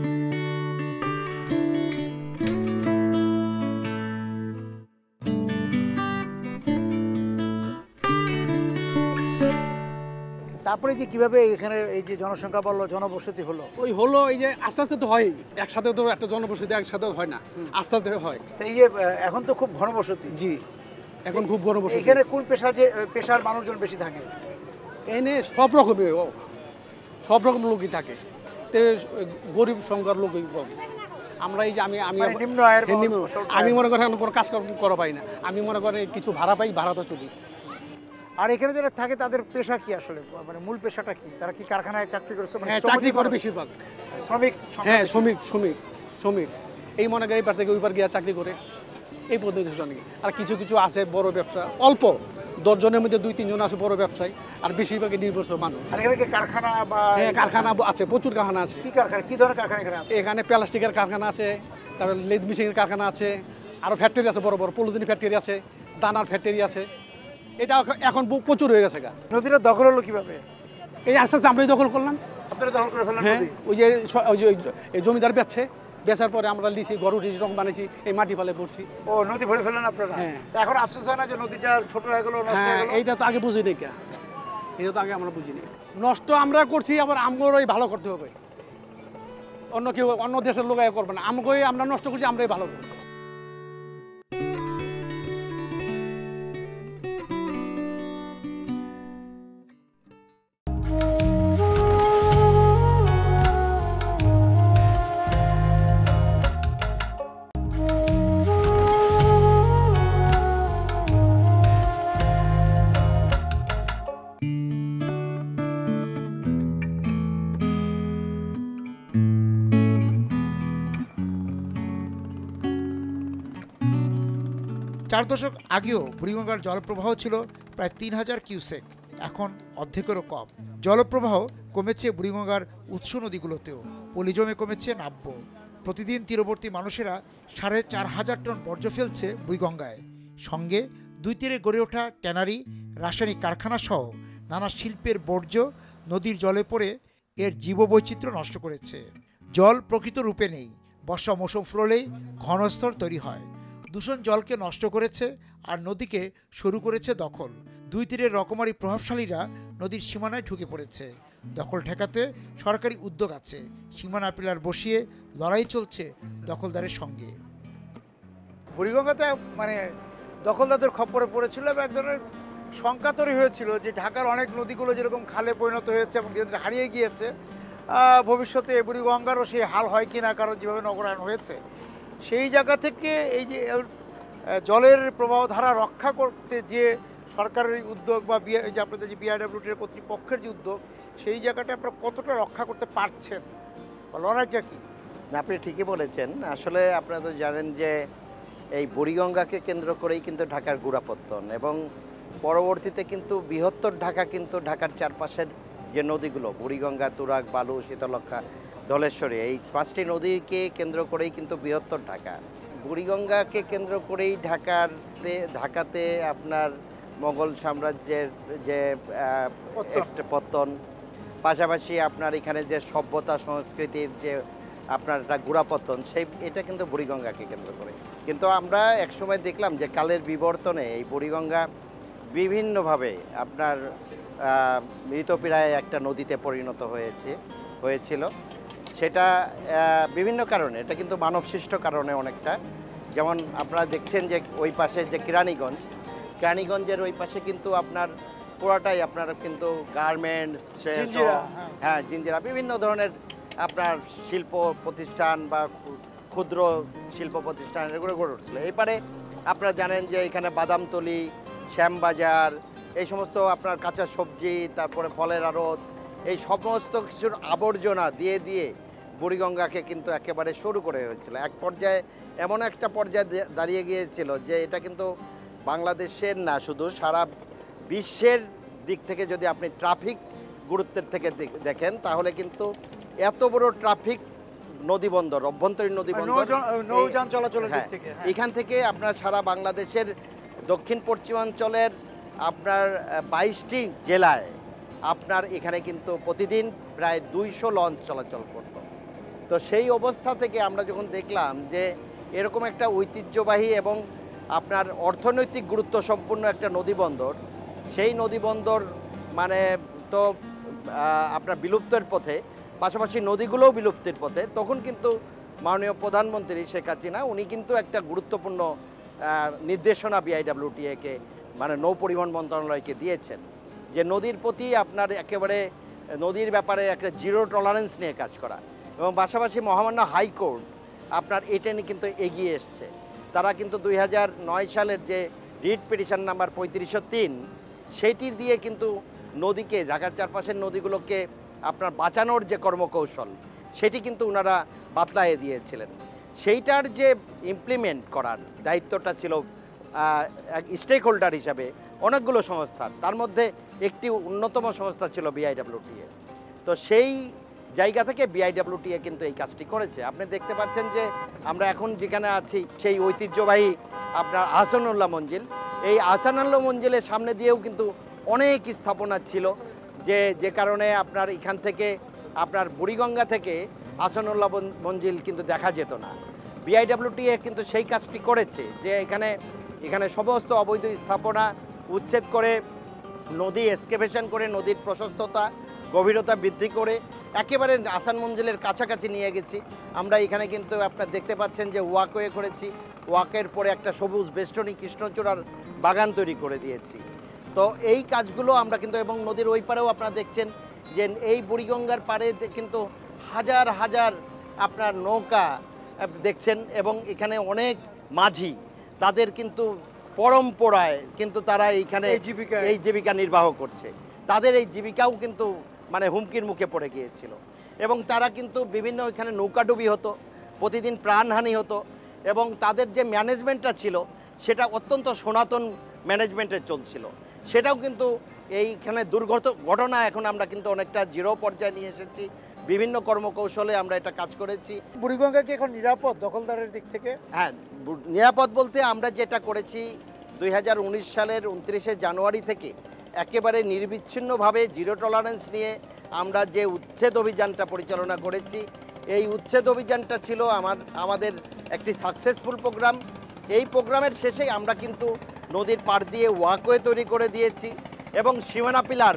D: তারপরে যে কিভাবে এখানে এই যে জনসংখ্যা বাড়লো, জনবসতি হলো?
I: ওই হলো এই যে আস্তে আস্তে তো হয়, একসাথে তো একটা জনবসতি একসাথে হয় না, আস্তে আস্তে হয়।
D: তো এই যে এখন তো খুব ঘনবসতি।
I: জি, এখন খুব ঘনবসতি।
D: এখানে কোন পেশার মানুষজন বেশি থাকে?
I: এনে সব রকমের লোকই থাকে, গরিব সংখ্যার লোকই কম। আমরা এই যে
D: নিম্ন আয়ের,
I: আমি মনে করি কোনো কাজ করা পাই না। আমি মনে করি কিছু ভাড়া পাই, ভাড়াতে চলি।
D: আর এখানে যারা থাকে তাদের পেশা কি আসলে, মানে মূল পেশাটা কি? তারা কি কারখানায় চাকরি করে?
I: হ্যাঁ, চাকরি করে বেশিরভাগ।
D: শ্রমিক?
I: হ্যাঁ, শ্রমিক। এই মনে করি এবার থেকে ওই পার গিয়ে চাকরি করে, এই পদ্ধতি সঙ্গে। আর কিছু কিছু আছে বড় ব্যবসা, অল্প 10 জনের মধ্যে 2-3 জন আছে বড় ব্যবসায়ী, আর বেশিরভাগই নির্ভরশীল মানুষ।
D: আর এখানে কি কারখানা বা?
I: হ্যাঁ, কারখানা আছে, প্রচুর কারখানা আছে।
D: কি কারখানা, কি ধরনের কারখানা এখানে আছে?
I: এখানে প্লাস্টিকের কারখানা আছে, তারপর লেদ মেশিনের কারখানা আছে, আরও ফ্যাক্টরি আছে, বড় বড় পলিথিন ফ্যাক্টরি আছে, দানার ফ্যাক্টরি আছে। এটা এখন প্রচুর হয়ে গেছে।
D: নদীটা দখল হলো কিভাবে?
I: এই আস্তে আস্তে আমরাই দখল করলাম।
D: আপনারা দখল করে ফেললেন?
I: হ্যাঁ, ওই যে এই জমিদার বেচার পরে আমরা লিছি, ঘর উঠেছি, রং বানিয়েছি, এই মাটি ফালে পড়ছি।
D: ও, নদী ভরে ফেললেন আপনারা?
I: হ্যাঁ।
D: এখন আফসোস হয় না যে নদীটা ছোট হয়ে গেল, নষ্ট হয়ে গেল?
I: এইটা তো আগে বুঝিনি, এটা তো আগে আমরা বুঝিনি। নষ্ট আমরা করছি, আবার আমরাই ভালো করতে হবে। অন্য দেশের লোক করবে না, আমরা নষ্ট করছি, আমরাই ভালো করবো।
B: চার দশক আগেও বুড়িগঙ্গার জলপ্রবাহ ছিল প্রায় 3000 কিউসেক, এখন অর্ধেকেরও কম। জলপ্রবাহ কমেছে বুড়িগঙ্গার উৎস নদীগুলোতেও, পলি জমে কমেছে নাব্য। প্রতিদিন তীরবর্তী মানুষেরা 4500 টন বর্জ্য ফেলছে বুড়িগঙ্গায়। সঙ্গে দুই তীরে গড়ে ওঠা ট্যানারি, রাসায়নিক কারখানা সহ নানা শিল্পের বর্জ্য নদীর জলে পড়ে এর জীববৈচিত্র্য নষ্ট করেছে। জল প্রকৃত রূপে নেই, বর্ষা মৌসুম ফুরলেই ঘনস্তর তৈরি হয়। দূষণ জলকে নষ্ট করেছে আর নদীকে শুরু করেছে দখল। দুই তীরের রকমারি প্রভাবশালীরা নদীর সীমানায় ঢুকে পড়েছে। দখল ঠেকাতে সরকারি উদ্যোগ আছে, সীমানা পিলার বসিয়ে লড়াই চলছে দখলদারের সঙ্গে।
D: বুড়িগঙ্গাতে মানে দখলদারদের খপ্পরে পড়েছিল এবং এক ধরনের শঙ্কা তৈরি হয়েছিল যে ঢাকার অনেক নদীগুলো যেরকম খালে পরিণত হয়েছে এবং হারিয়ে গিয়েছে, ভবিষ্যতে বুড়িগঙ্গারও সেই হাল হয় কিনা, কারণ যেভাবে নগরায়ণ হয়েছে সেই জায়গা থেকে এই যে জলের প্রবাহ ধারা রক্ষা করতে যে সরকারের উদ্যোগ বা যে আপনাদের যে বিআরডব্লিউটির কর্তৃপক্ষের যে উদ্যোগ, সেই জায়গাটা আপনারা কতটা রক্ষা করতে পারছেন বা লড়াইটা কি?
M: আপনি ঠিকই বলেছেন। আসলে আপনারা তো জানেন যে এই বুড়িগঙ্গাকে কেন্দ্র করেই কিন্তু ঢাকার গোড়াপত্তন এবং পরবর্তীতে কিন্তু বৃহত্তর ঢাকা কিন্তু ঢাকার চারপাশের যে নদীগুলো বড়িগঙ্গা, তুরাগ, বালু, শীতলক্ষা, ধলেশ্বরী, এই 5টি নদীকে কেন্দ্র করেই কিন্তু বৃহত্তর ঢাকা। বুড়িগঙ্গাকে কেন্দ্র করেই ঢাকাতে আপনার মোগল সাম্রাজ্যের যে পত্তন, পাশাপাশি আপনার এখানে যে সভ্যতা সংস্কৃতির যে আপনার একটা গোড়াপত্তন, এটা কিন্তু বুড়িগঙ্গাকে কেন্দ্র করে। কিন্তু আমরা একসময় দেখলাম যে কালের বিবর্তনে এই বুড়িগঙ্গা বিভিন্নভাবে আপনার মৃতপ্রায় একটা নদীতে পরিণত হয়েছিল। সেটা বিভিন্ন কারণে, এটা কিন্তু মানবসৃষ্ট কারণে অনেকটা। যেমন আপনারা দেখছেন যে ওই পাশে যে কেরানীগঞ্জের ওই পাশে কিন্তু আপনার পুরাটাই আপনার কিন্তু গার্মেন্টস, হ্যাঁ জিঞ্জিরা, বিভিন্ন ধরনের আপনার শিল্প প্রতিষ্ঠান বা ক্ষুদ্র শিল্প প্রতিষ্ঠান এগুলো গড়ে উঠছিল। এবারে আপনারা জানেন যে এখানে বাদামতলি, শ্যামবাজার, এই সমস্ত আপনার কাঁচা সবজি, তারপরে ফলের আড়ত, এই সমস্ত কিছুর আবর্জনা দিয়ে বুড়িগঙ্গাকে কিন্তু একেবারে শুরু করে হয়েছিল। এক পর্যায়ে এমন একটা পর্যায়ে দাঁড়িয়ে গিয়েছিল যে এটা কিন্তু বাংলাদেশের না, শুধু সারা বিশ্বের দিক থেকে যদি আপনি ট্রাফিক গুরুত্বের থেকে দেখেন, তাহলে কিন্তু এত বড় ট্রাফিক নদীবন্দর, অভ্যন্তরীণ নদীবন্দর,
D: নৌযান চলাচলের দিক থেকে,
M: এখান থেকে আপনার সারা বাংলাদেশের দক্ষিণ পশ্চিমাঞ্চলের আপনার 22টি জেলায় আপনার এখানে কিন্তু প্রতিদিন প্রায় 200 লঞ্চ চলাচল করত। তো সেই অবস্থা থেকে আমরা যখন দেখলাম যে এরকম একটা ঐতিহ্যবাহী এবং আপনার অর্থনৈতিক গুরুত্ব সম্পন্ন একটা নদীবন্দর, সেই নদীবন্দর মানে তো আপনার বিলুপ্তের পথে, পাশাপাশি নদীগুলোও বিলুপ্তির পথে, তখন কিন্তু মাননীয় প্রধানমন্ত্রী শেখ হাসিনা উনি কিন্তু একটা গুরুত্বপূর্ণ নির্দেশনা বিআইডব্লিউটিএকে মানে নৌ পরিবহন মন্ত্রণালয়কে দিয়েছেন যে নদীর প্রতি আপনার একেবারে নদীর ব্যাপারে একটা জিরো টলারেন্স নিয়ে কাজ করা। এবং পাশাপাশি মহামান্য হাইকোর্ট আপনার এটা নিয়ে কিন্তু এগিয়ে এসছে। তারা কিন্তু 2009 সালের যে রিট পিটিশন নাম্বার 3503 সেইটি দিয়ে কিন্তু নদীকে, ঢাকার চারপাশের নদীগুলোকে আপনার বাঁচানোর যে কর্মকৌশল সেটি কিন্তু ওনারা বাতলায়ে দিয়েছিলেন। সেইটার যে ইমপ্লিমেন্ট করার দায়িত্বটা ছিল স্টেক হোল্ডার হিসাবে অনেকগুলো সংস্থার, তার মধ্যে একটি অন্যতম সংস্থা ছিল বিআইডব্লিউটিএ। তো সেই জায়গা থেকে বিআইডব্লিউটিএ কিন্তু এই কাজটি করেছে। আপনি দেখতে পাচ্ছেন যে আমরা এখন যেখানে আছি সেই ঐতিহ্যবাহী আপনার আহসানুল্লাহ মঞ্জিল, এই আহসানুল্লাহ মঞ্জিলের সামনে দিয়েও কিন্তু অনেক স্থাপনা ছিল যে কারণে আপনার এখান থেকে আপনার বুড়িগঙ্গা থেকে আহসানুল্লাহ মঞ্জিল কিন্তু দেখা যেত না। বিআইডব্লিউটিএ কিন্তু সেই কাজটি করেছে যে এখানে সমস্ত অবৈধ স্থাপনা উচ্ছেদ করে, নদী এক্সকেভেশন করে, নদীর প্রশস্ততা গভীরতা বৃদ্ধি করে একেবারে আহসান মঞ্জিলের কাছাকাছি নিয়ে গেছি। আমরা এখানে কিন্তু আপনারা দেখতে পাচ্ছেন যে ওয়াকওয়ে করেছি, ওয়াকের পরে একটা সবুজ বেষ্টনী কৃষ্ণচূড়ার বাগান তৈরি করে দিয়েছি। তো এই কাজগুলো আমরা কিন্তু, এবং নদীর ওই পারেও আপনারা দেখছেন যে এই বুড়িগঙ্গার পাড়ে কিন্তু হাজার হাজার আপনার নৌকা দেখছেন, এবং এখানে অনেক মাঝি, তাদের কিন্তু পরম্পরায় কিন্তু তারা এইখানে এই জীবিকা নির্বাহ করছে। তাদের এই জীবিকাও কিন্তু মানে হুমকির মুখে পড়ে গিয়েছিল, এবং তারা কিন্তু বিভিন্ন এখানে নৌকাডুবি হতো, প্রতিদিন প্রাণহানি হতো, এবং তাদের যে ম্যানেজমেন্টটা ছিল সেটা অত্যন্ত সনাতন ম্যানেজমেন্টে চলছিল। সেটাও কিন্তু এইখানে ঘটনা এখন আমরা কিন্তু অনেকটা জিরো পর্যায়ে নিয়ে এসেছি। বিভিন্ন কর্মকৌশলে আমরা এটা কাজ করেছি।
D: বুড়িগঙ্গা কি এখন নিরাপদ দখলদারের দিক থেকে?
M: হ্যাঁ, নিরাপদ বলতে আমরা যেটা করেছি 2019 সালের 29শে জানুয়ারি থেকে একেবারে নির্বিচ্ছিন্নভাবে জিরো টলারেন্স নিয়ে আমরা যে উচ্ছেদ অভিযানটা পরিচালনা করেছি, এই উচ্ছেদ অভিযানটা ছিল আমাদের একটি সাকসেসফুল প্রোগ্রাম। এই প্রোগ্রামের শেষেই আমরা কিন্তু নদীর পাড় দিয়ে ওয়াকওয়ে তৈরি করে দিয়েছি এবং সীমানা পিলার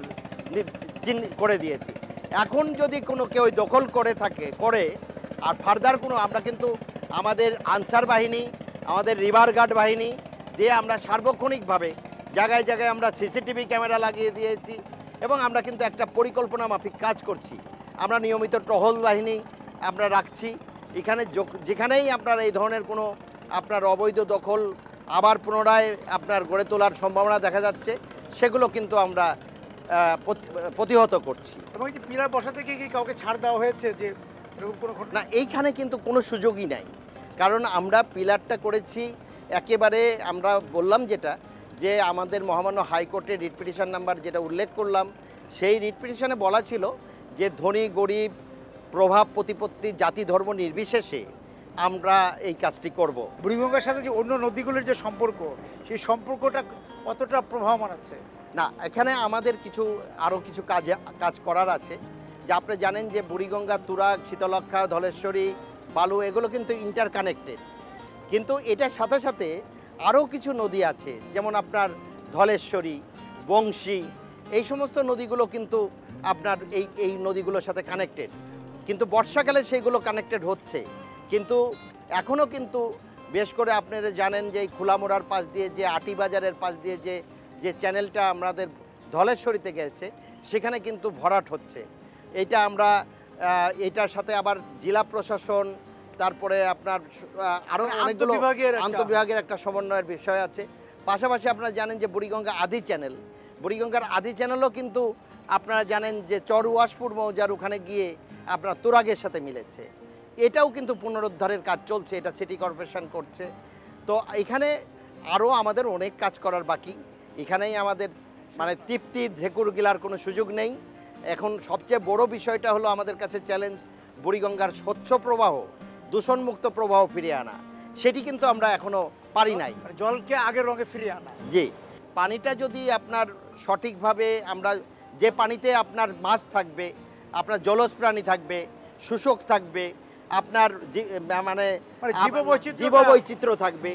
M: করে দিয়েছি। এখন যদি কোনো কেউ দখল করে আর ফার্দার কোনো, আমরা কিন্তু আমাদের আনসার বাহিনী, আমাদের রিভার গার্ড বাহিনী দিয়ে আমরা সার্বক্ষণিকভাবে জায়গায় জায়গায় আমরা সিসিটিভি ক্যামেরা লাগিয়ে দিয়েছি এবং আমরা কিন্তু একটা পরিকল্পনা মাফিক কাজ করছি। আমরা নিয়মিত টহল বাহিনী আমরা রাখছি। এখানে যেখানেই আপনার এই ধরনের কোনো আপনার অবৈধ দখল আবার পুনরায় আপনার গড়ে তোলার সম্ভাবনা দেখা যাচ্ছে, সেগুলো কিন্তু আমরা প্রতিহত করছি।
D: এবং এই যে পিলার বসাতে কি কাউকে ছাড় দেওয়া হয়েছে যে এরকম কোনো ঘটনা?
M: না, এইখানে কিন্তু কোনো সুযোগই নাই, কারণ আমরা পিলারটা করেছি একেবারে, আমরা বললাম যেটা যে আমাদের মহামান্য হাইকোর্টের রিট পিটিশন নাম্বার যেটা উল্লেখ করলাম, সেই রিট পিটিশনে বলা ছিল যে ধনী গরিব প্রভাব প্রতিপত্তি জাতি ধর্ম নির্বিশেষে আমরা এই কাজটি করব।
D: বুড়িগঙ্গার সাথে যে অন্য নদীগুলোর যে সম্পর্ক, সেই সম্পর্কটা কতটা প্রভাবমান আছে?
M: না, এখানে আমাদের আরও কিছু কাজ করার আছে। যে আপনি জানেন যে বুড়িগঙ্গা, তুরাগ, শীতলক্ষা, ধলেশ্বরী, বালু এগুলো কিন্তু ইন্টারকানেক্টেড, কিন্তু এটার সাথে সাথে আরও কিছু নদী আছে, যেমন আপনার ধলেশ্বরী, বংশী, এই সমস্ত নদীগুলো কিন্তু আপনার এই নদীগুলোর সাথে কানেক্টেড, কিন্তু বর্ষাকালে সেইগুলো কানেক্টেড হচ্ছে। কিন্তু এখনও কিন্তু বেশ করে আপনারা জানেন যে এই খোলামোড়ার পাশ দিয়ে, যে আটিবাজারের পাশ দিয়ে যে চ্যানেলটা আমাদের ধলেশ্বরীতে গেছে, সেখানে কিন্তু ভরাট হচ্ছে। এইটা আমরা এটার সাথে আবার জেলা প্রশাসন, তারপরে আপনার আরও অনেকগুলো আন্তঃবিভাগের একটা সমন্বয়ের বিষয় আছে। পাশাপাশি আপনারা জানেন যে বুড়িগঙ্গা বুড়িগঙ্গার আদি চ্যানেলও কিন্তু আপনারা জানেন যে চরওয়াশপুর মৌজার ওখানে গিয়ে আপনার তুরাগের সাথে মিলেছে। এটাও কিন্তু পুনরুদ্ধারের কাজ চলছে, এটা সিটি কর্পোরেশন করছে। তো এখানে আরও আমাদের অনেক কাজ করার বাকি। এখানেই আমাদের মানে তৃপ্তির ঢেকুর গিলার কোনো সুযোগ নেই। এখন সবচেয়ে বড় বিষয়টা হলো আমাদের কাছে চ্যালেঞ্জ বুড়িগঙ্গার স্বচ্ছ প্রবাহ, দূষণমুক্ত প্রবাহ ফিরিয়ে আনা। সেটি কিন্তু আমরা এখনও পারি নাই।
D: জলকে আগের রঙে ফিরিয়ে আনা।
M: জি, পানিটা যদি আপনার সঠিকভাবে, আমরা যে পানিতে আপনার মাছ থাকবে, আপনার জলজ প্রাণী থাকবে, শুষ্ক থাকবে, আপনার মানে জীববৈচিত্র্য থাকবে,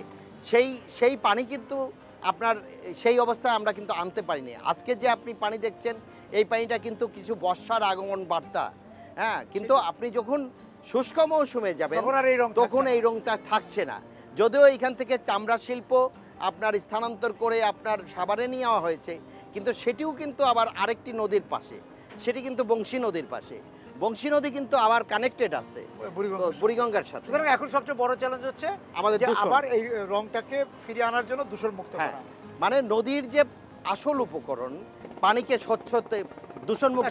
M: সেই পানি কিন্তু আপনার সেই অবস্থায় আমরা কিন্তু আনতে পারিনি। আজকে যে আপনি পানি দেখছেন, এই পানিটা কিন্তু কিছু বর্ষার আগমন বার্তা, হ্যাঁ, কিন্তু আপনি যখন শুষ্ক মৌসুমে যাবেন তখন এই রংটা থাকছে না। যদিও এইখান থেকে চামড়া শিল্প আপনার স্থানান্তর করে আপনার সাভারে নিয়ে যাওয়া হয়েছে, কিন্তু সেটিও কিন্তু আবার আরেকটি নদীর পাশে, সেটি কিন্তু বংশী নদীর পাশে। বংশী নদী কিন্তু আবার কানেক্টেড আছে বুড়িগঙ্গার সাথে।
D: সুতরাং এখন সবচেয়ে বড় চ্যালেঞ্জ হচ্ছে আমাদের আবার এই রংটাকে ফিরিয়ে আনার জন্য দূষণমুক্ত করা।
M: মানে নদীর যে আসল উপকরণ, পানিকে স্বচ্ছতে দূষণমুক্ত।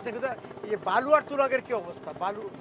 D: বালু আর তুরাগের কি অবস্থা?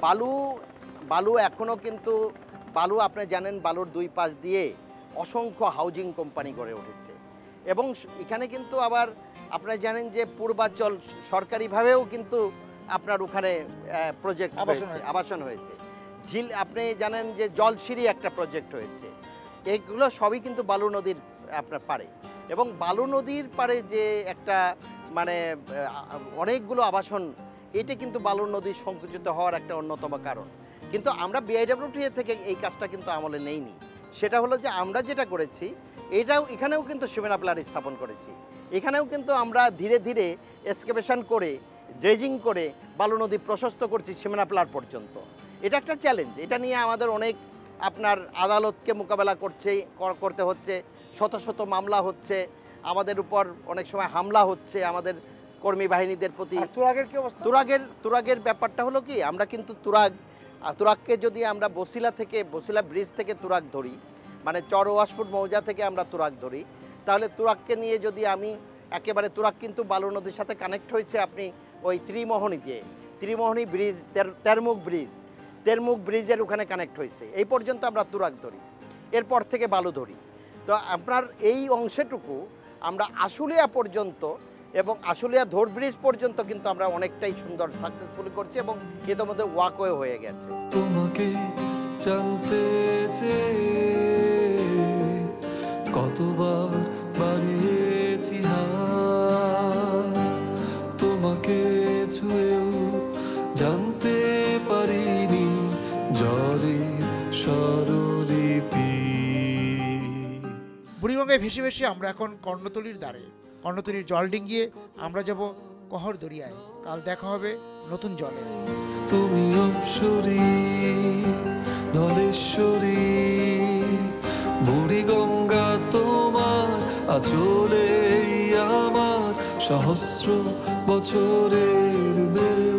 M: বালু এখনও কিন্তু বালু আপনি জানেন, বালুর দুই পাশ দিয়ে অসংখ্য হাউজিং কোম্পানি গড়ে উঠেছে এবং এখানে কিন্তু আবার আপনারা জানেন যে পূর্বাঞ্চল সরকারিভাবেও কিন্তু আপনার ওখানে প্রজেক্ট হয়েছে, আবাসন হয়েছে। ঝিল আপনি জানেন যে জলসিঁড়ি একটা প্রজেক্ট হয়েছে। এগুলো সবই কিন্তু বালু নদীর আপনার পাড়ে, এবং বালু নদীর পাড়ে যে একটা মানে অনেকগুলো আবাসন, এটা কিন্তু বালু নদী সংকুচিত হওয়ার একটা অন্যতম কারণ। কিন্তু আমরা বিআইডব্লিউটিএ থেকে এই কাজটা কিন্তু আমলে নেইনি। সেটা হলো যে আমরা যেটা করেছি, এখানেও কিন্তু সীমানা পিলার স্থাপন করেছি। এখানেও কিন্তু আমরা ধীরে ধীরে এক্সকেভেশন করে, ড্রেজিং করে বালু নদী প্রশস্ত করছি সীমানা পিলার পর্যন্ত। এটা একটা চ্যালেঞ্জ। এটা নিয়ে আমাদের অনেক আপনার আদালতকে মোকাবেলা করতে হচ্ছে, শত শত মামলা হচ্ছে, আমাদের উপর অনেক সময় হামলা হচ্ছে আমাদের কর্মী বাহিনীদের প্রতি।
D: তুরাগের কি অবস্থা?
M: তুরাগের ব্যাপারটা হলো কি, আমরা কিন্তু তুরাগকে যদি আমরা বসিলা ব্রিজ থেকে তুরাগ ধরি, মানে চরওয়াশপুর মৌজা থেকে আমরা তুরাগ ধরি, তাহলে তুরাগকে নিয়ে যদি আমি একেবারে, তুরাগ কিন্তু বালু নদীর সাথে কানেক্ট হয়েছে আপনি ওই ত্রিমোহনী ব্রিজ, তেরমুখ ব্রিজের ওখানে কানেক্ট হয়েছে। এই পর্যন্ত আমরা তুরাগ ধরি, এরপর থেকে বালু ধরি। তো আপনার এই অংশটুকু আমরা আশুলিয়া পর্যন্ত এবং আশুলিয়া ধোর ব্রিজ পর্যন্ত কিন্তু আমরা অনেকটাই সুন্দর সাকসেসফুলি করছি এবং এর মধ্যে ওয়াকওয়ে হয়ে গেছে।
A: তোমাকে জানতে চেয়ে কতবার বাড়িয়েছি হাত, তোমাকে ছুঁয়েও জানতে পারিনি জলে স্বরলিপি।
B: বুড়িগঙ্গায় ভেসে ভেসে পাশাপাশি আমরা এখন কর্ণতলীর দ্বারে, কর্ণতলীর জল ডিঙ্গিয়ে আমরা যাব কহর দরিয়ায়। কাল দেখা হবে নতুন জলে।
A: তুমি অপসরী ধলেশ্বরী, বুড়ি গঙ্গা তোমার আচলে আমার সহস্র বছরের বেড়ে